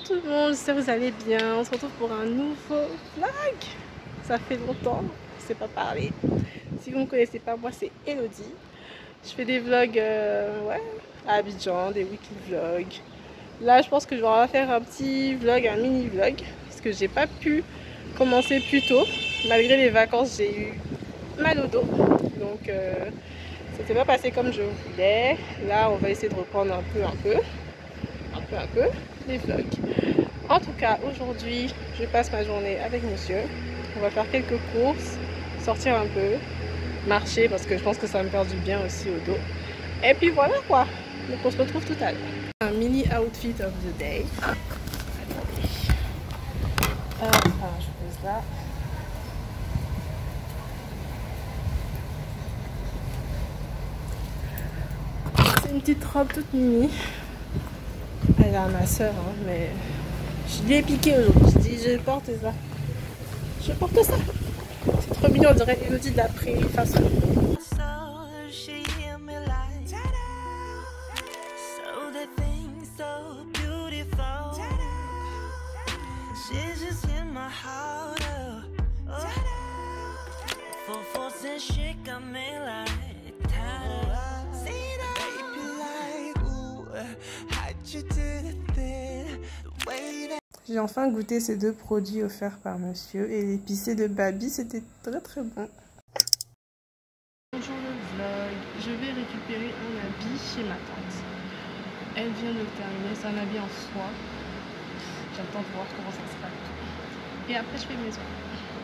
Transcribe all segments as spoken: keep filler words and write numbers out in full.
tout le monde, j'espère que vous allez bien. On se retrouve pour un nouveau vlog. Ça fait longtemps, je ne sais pas parler. Si vous ne me connaissez pas, moi c'est Elodie. Je fais des vlogs euh, ouais, à Abidjan, des weekly vlogs. Là je pense que je vais faire un petit vlog, un mini vlog. Parce que j'ai pas pu commencer plus tôt. Malgré les vacances, j'ai eu mal au dos. Donc euh, ça ne s'est pas passé comme je voulais. Là on va essayer de reprendre un peu, un peu. Un peu, un peu les vlogs. En tout cas, aujourd'hui, je passe ma journée avec monsieur. On va faire quelques courses, sortir un peu, marcher parce que je pense que ça va me faire du bien aussi au dos. Et puis voilà quoi. Donc on se retrouve tout à l'heure. Un mini outfit of the day. Attendez. Hop, je pose là. C'est une petite robe toute mini. Elle est à ma soeur, hein, mais je lui ai piqué aujourd'hui. Je dis, je porte ça. Je porte ça. C'est trop mignon, on dirait Elodie de la pré-façon. J'ai enfin goûté ces deux produits offerts par monsieur et l'épicé de Baby, c'était très très bon. Bonjour le vlog, je vais récupérer un habit chez ma tante. Elle vient de le terminer, c'est un habit en soie. J'attends de voir comment ça sera. Et après je fais mes soins.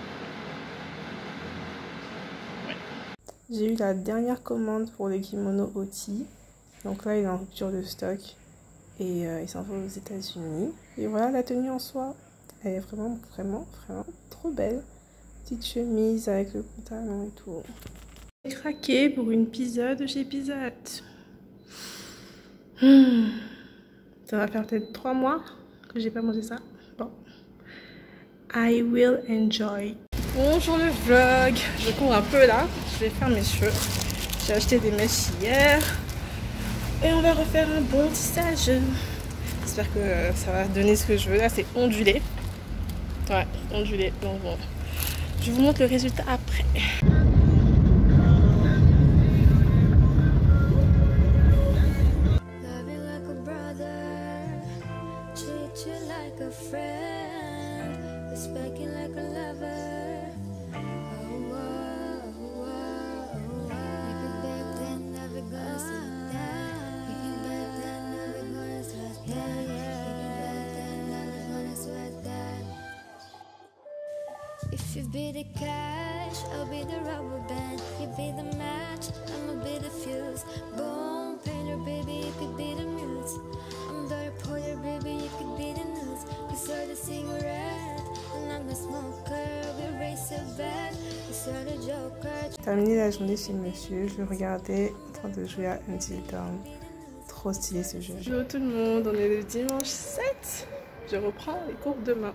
Ouais. J'ai eu la dernière commande pour les kimonos Oti. Donc là il est en rupture de stock. Et euh, il s'envole aux États-Unis. Et voilà la tenue en soie. Elle est vraiment, vraiment, vraiment trop belle. Petite chemise avec le pantalon et tout. J'ai craqué pour une pizza de chez Pizza Hut. Hmm. Ça va faire peut-être trois mois que j'ai pas mangé ça. Bon. I will enjoy. Bonjour le vlog. Je cours un peu là. Je vais faire mes cheveux. J'ai acheté des mèches hier. Et on va refaire un bon tissage. J'espère que ça va donner ce que je veux. Là, c'est ondulé. Ouais, ondulé. Donc bon, je vous montre le résultat après. If you be the cash, I'll be the rubber band. You be the match, I'ma be the fuse. Bone painter, baby, you could be the muse. I'm the reporter, baby, you could be the news. Cause you're the cigarette, and I'm the smoker. We race a bet, cause you're the joker. J'ai terminé la journée chez monsieur, je le regardais en train de jouer à Until Dawn. Trop stylé ce jeu. Bonjour tout le monde, on est le dimanche sept. Je reprends les cours demain.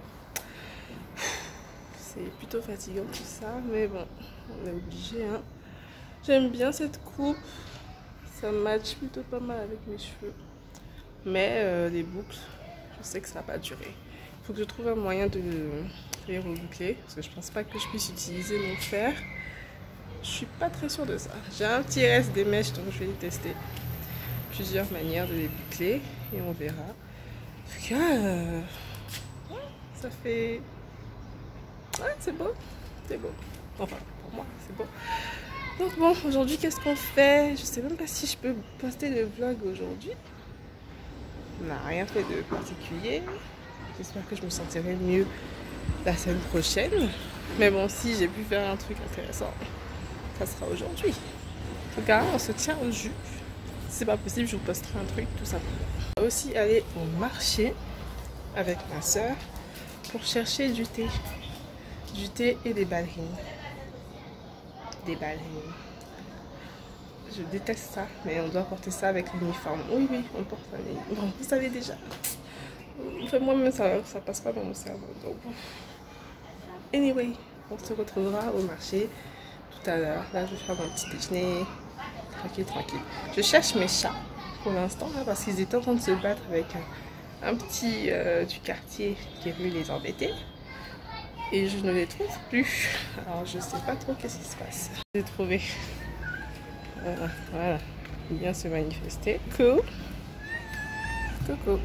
C'est plutôt fatigant tout ça, mais bon, on est obligé. Hein. J'aime bien cette coupe, ça match plutôt pas mal avec mes cheveux. Mais euh, les boucles, je sais que ça va pas durer. Il faut que je trouve un moyen de les reboucler, parce que je pense pas que je puisse utiliser mon fer. Je suis pas très sûre de ça. J'ai un petit reste des mèches, donc je vais les tester. Plusieurs manières de les boucler, et on verra. En tout cas, euh, ça fait... Ouais, c'est beau, c'est beau. Enfin, pour moi, c'est beau. Donc bon, aujourd'hui, qu'est-ce qu'on fait? Je sais même pas si je peux poster le vlog aujourd'hui. On n'a rien fait de particulier. J'espère que je me sentirai mieux la semaine prochaine. Mais bon, si j'ai pu faire un truc intéressant, ça sera aujourd'hui. En tout cas, on se tient au jus. Si c'est pas possible, je vous posterai un truc, tout simplement. On va aussi aller au marché avec ma soeur pour chercher du thé. Du thé et des ballerines. Des ballerines. Je déteste ça, mais on doit porter ça avec l'uniforme. Oui, oui, on porte ça. Bon, vous savez déjà. Enfin, moi-même, ça, ça passe pas dans mon cerveau. Donc, anyway, on se retrouvera au marché tout à l'heure. Là, je vais faire mon petit déjeuner. Tranquille, tranquille. Je cherche mes chats pour l'instant, parce qu'ils étaient en train de se battre avec un petit euh, du quartier qui est venu les embêter. Et je ne les trouve plus. Alors je sais pas trop qu'est-ce qui se passe. J'ai trouvé. Voilà, voilà. Il vient se manifester. Coucou. Coucou.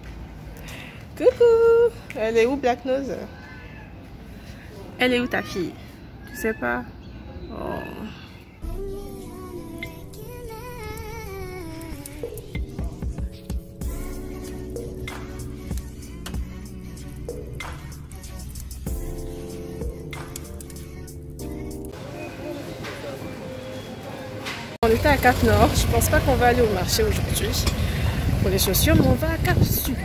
Coucou. Elle est où Black Nose? Elle est où ta fille? Tu sais pas? Oh. On était à Cap Nord, je pense pas qu'on va aller au marché aujourd'hui pour les chaussures, mais on va à Cap Sud.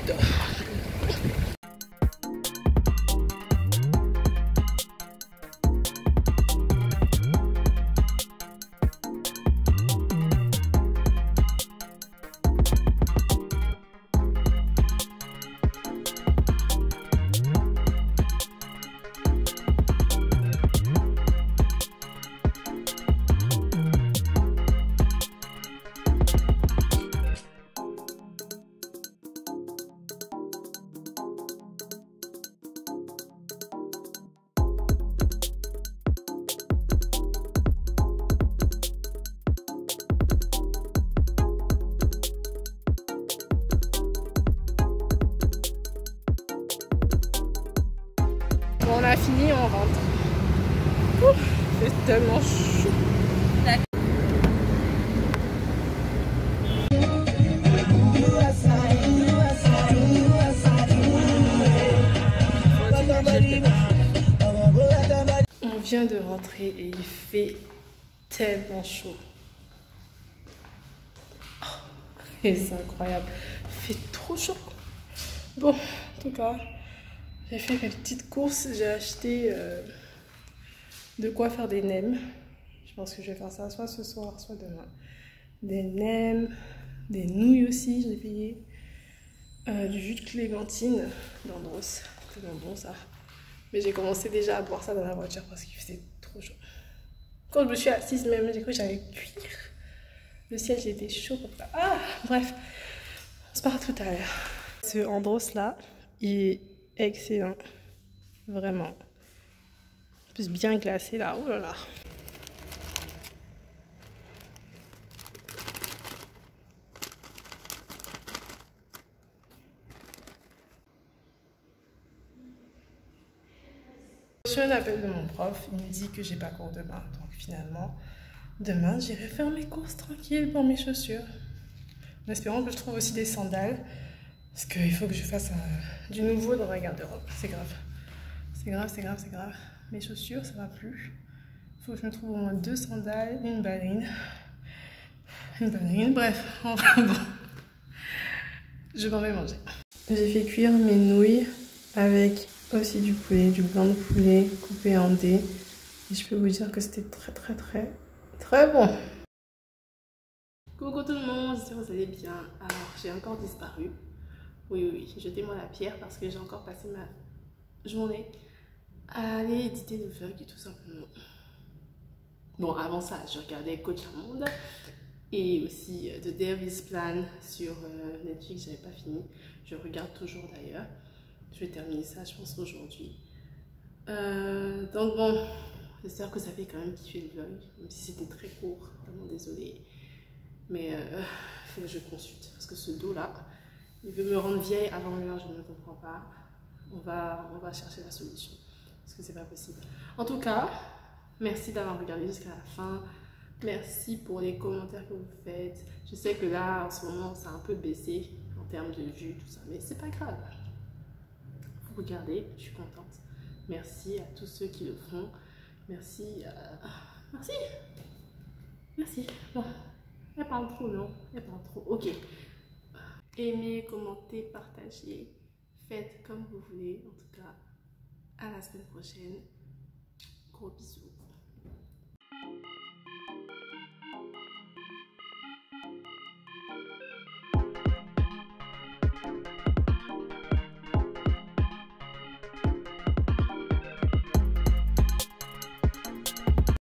On a fini, on rentre. C'est tellement chaud. On vient de rentrer et il fait tellement chaud. Oh, et c'est incroyable. Il fait trop chaud. Bon, en tout cas, j'ai fait mes petites courses. J'ai acheté euh, de quoi faire des nems. Je pense que je vais faire ça soit ce soir, soit demain. Des nems, des nouilles aussi, j'ai payé. Euh, du jus de clémentine d'Andros. C'est tellement bon ça. Mais j'ai commencé déjà à boire ça dans la voiture parce qu'il faisait trop chaud. Quand je me suis assise même, j'ai cru que j'allais cuire. Le ciel, j'étais chaud comme ça. Ah, bref, on se parle tout à l'heure. Ce Andros là, il est excellent. Vraiment. En plus bien glacé là. Oh là là. J'ai un appel de mon prof, il me dit que j'ai pas cours demain, donc finalement, demain j'irai faire mes courses tranquilles pour mes chaussures. En espérant que je trouve aussi des sandales, parce qu'il faut que je fasse euh, du nouveau dans ma garde-robe, c'est grave. C'est grave, c'est grave, c'est grave. Mes chaussures, ça va plus. Il faut que je me trouve au moins deux sandales, une ballerine, une ballerine, bref, enfin bon. Je m'en vais manger. J'ai fait cuire mes nouilles avec aussi du poulet, du blanc de poulet coupé en dés. Et je peux vous dire que c'était très très très très bon. Coucou tout le monde, j'espère que vous allez bien. Alors j'ai encore disparu. Oui oui oui, jetez-moi la pierre parce que j'ai encore passé ma journée à aller éditer le vlog et tout simplement. Bon avant ça, je regardais Coach Monde et aussi The Devil's Plan sur euh, Netflix, j'avais pas fini. Je regarde toujours d'ailleurs. Je vais terminer ça, je pense, aujourd'hui. Euh, donc bon, j'espère que ça fait quand même kiffer le vlog, même si c'était très court, vraiment désolée. Mais il euh, faut que je consulte, parce que ce dos-là, il veut me rendre vieille avant l'heure, je ne comprends pas. On va, on va chercher la solution, parce que c'est pas possible. En tout cas, merci d'avoir regardé jusqu'à la fin. Merci pour les commentaires que vous faites. Je sais que là, en ce moment, ça a un peu baissé en termes de vues, tout ça, mais c'est pas grave. Regardez, je suis contente. Merci à tous ceux qui le font. Merci. Euh... Merci. Merci. Bon, elle parle trop, non? Elle parle trop. Ok. Aimez, commentez, partagez. Faites comme vous voulez. En tout cas, à la semaine prochaine. Gros bisous.